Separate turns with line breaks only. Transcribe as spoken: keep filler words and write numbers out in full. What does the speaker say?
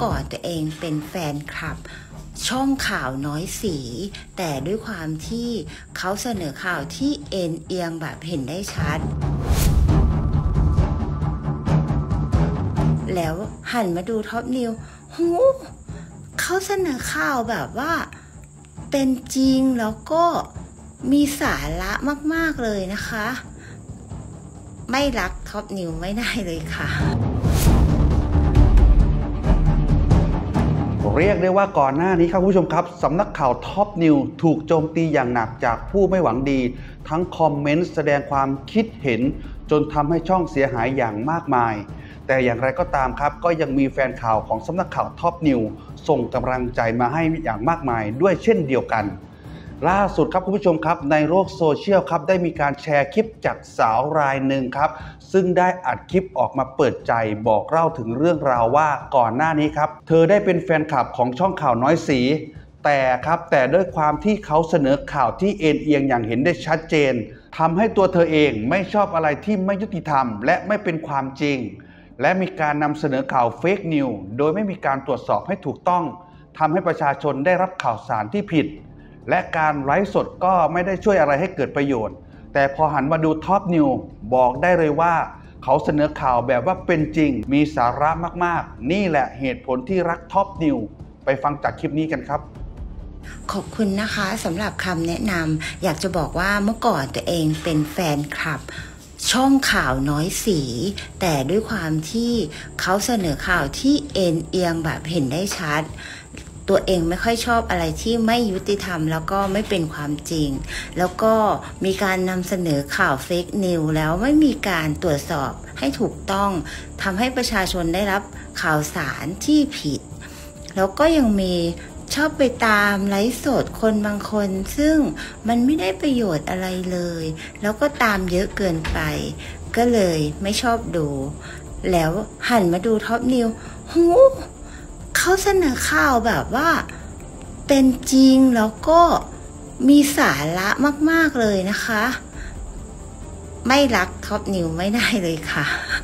ก่อนตัวเองเป็นแฟนคลับช่องข่าวน้อยสีแต่ด้วยความที่เขาเสนอข่าวที่เอ็นเอียงแบบเห็นได้ชัดแล้วหันมาดูท็อปนิวหูเขาเสนอข่าวแบบว่าเป็นจริงแล้วก็มีสาระมากๆเลยนะคะไม่รักท็อปนิวไม่ได้เลยค่ะ
เรียกได้ว่าก่อนหน้านี้ครับคุณผู้ชมครับสำนักข่าวท็อปนิวถูกโจมตีอย่างหนักจากผู้ไม่หวังดีทั้งคอมเมนต์แสดงความคิดเห็นจนทำให้ช่องเสียหายอย่างมากมายแต่อย่างไรก็ตามครับก็ยังมีแฟนข่าวของสำนักข่าวท็อปนิวส่งกำลังใจมาให้อย่างมากมายด้วยเช่นเดียวกันล่าสุดครับคุณผู้ชมครับในโลกโซเชียลครับได้มีการแชร์คลิปจากสาวรายหนึ่งครับซึ่งได้อัดคลิปออกมาเปิดใจบอกเล่าถึงเรื่องราวว่าก่อนหน้านี้ครับเธอได้เป็นแฟนคลับของช่องข่าวน้อยสีแต่ครับแต่ด้วยความที่เขาเสนอข่าวที่เอ็นเอียงอย่างเห็นได้ชัดเจนทำให้ตัวเธอเองไม่ชอบอะไรที่ไม่ยุติธรรมและไม่เป็นความจริงและมีการนำเสนอข่าวเฟกนิวส์โดยไม่มีการตรวจสอบให้ถูกต้องทำให้ประชาชนได้รับข่าวสารที่ผิดและการไลฟ์สดก็ไม่ได้ช่วยอะไรให้เกิดประโยชน์แต่พอหันมาดูท็อปนิวบอกได้เลยว่าเขาเสนอข่าวแบบว่าเป็นจริงมีสาระมากๆนี่แหละเหตุผลที่รักท็อปนิวไปฟังจากคลิปนี้กันครับ
ขอบคุณนะคะสำหรับคำแนะนำอยากจะบอกว่าเมื่อก่อนตัวเองเป็นแฟนคลับช่องข่าวน้อยสีแต่ด้วยความที่เขาเสนอข่าวที่เอ็นเอียงแบบเห็นได้ชัดตัวเองไม่ค่อยชอบอะไรที่ไม่ยุติธรรมแล้วก็ไม่เป็นความจริงแล้วก็มีการนำเสนอข่าวเฟกนิวส์แล้วไม่มีการตรวจสอบให้ถูกต้องทำให้ประชาชนได้รับข่าวสารที่ผิดแล้วก็ยังมีชอบไปตามไลฟ์สดคนบางคนซึ่งมันไม่ได้ประโยชน์อะไรเลยแล้วก็ตามเยอะเกินไปก็เลยไม่ชอบดูแล้วหันมาดูท็อปนิวหูเขาเสนอข่าวแบบว่าเป็นจริงแล้วก็มีสาระมากๆเลยนะคะไม่รักท็อปนิวไม่ได้เลยค่ะ